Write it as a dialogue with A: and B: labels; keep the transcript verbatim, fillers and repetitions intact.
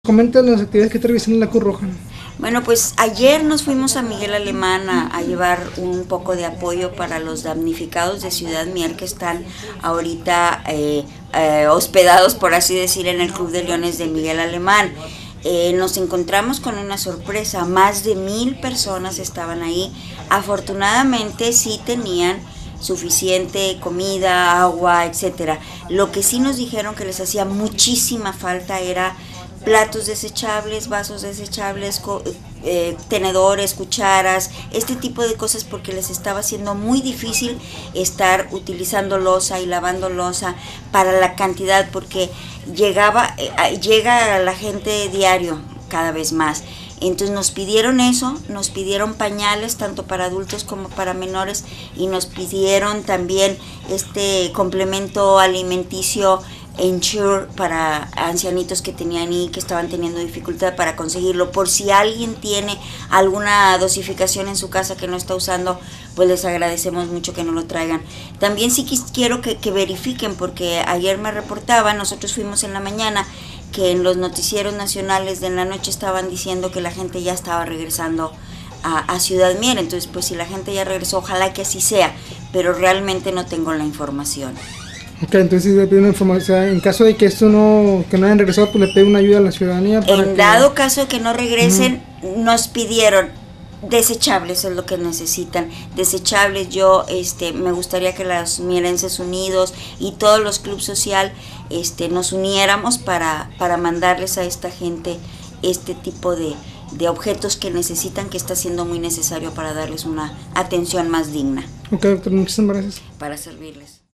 A: Comenta las actividades que está realizando la Cruz Roja.
B: Bueno, pues ayer nos fuimos a Miguel Alemán a, a llevar un poco de apoyo para los damnificados de Ciudad Mier que están ahorita eh, eh, hospedados, por así decir, en el Club de Leones de Miguel Alemán. Eh, nos encontramos con una sorpresa, más de mil personas estaban ahí. Afortunadamente sí tenían suficiente comida, agua, etcétera. Lo que sí nos dijeron que les hacía muchísima falta era platos desechables, vasos desechables, eh, tenedores, cucharas, este tipo de cosas, porque les estaba haciendo muy difícil estar utilizando loza y lavando loza para la cantidad, porque llegaba, eh, llega la gente diario cada vez más. Entonces nos pidieron eso, nos pidieron pañales tanto para adultos como para menores, y nos pidieron también este complemento alimenticio Ensure para ancianitos que tenían y que estaban teniendo dificultad para conseguirlo. Por si alguien tiene alguna dosificación en su casa que no está usando, pues les agradecemos mucho que nos lo traigan. También sí quiero que, que verifiquen, porque ayer me reportaban, nosotros fuimos en la mañana, que en los noticieros nacionales de la noche estaban diciendo que la gente ya estaba regresando a, a Ciudad Mier. Entonces, pues si la gente ya regresó, ojalá que así sea, pero realmente no tengo la información.
A: Ok, entonces le pido una información, en caso de que esto no, que no hayan regresado, pues le pido una ayuda a la ciudadanía. Para
B: en
A: que...
B: dado caso de que no regresen, uh-huh. Nos pidieron desechables, es lo que necesitan, desechables. Yo este me gustaría que los mierenses unidos y todos los clubes social este nos uniéramos para, para mandarles a esta gente este tipo de, de objetos que necesitan, que está siendo muy necesario para darles una atención más digna.
A: Ok, doctor, muchísimas gracias.
B: Para servirles.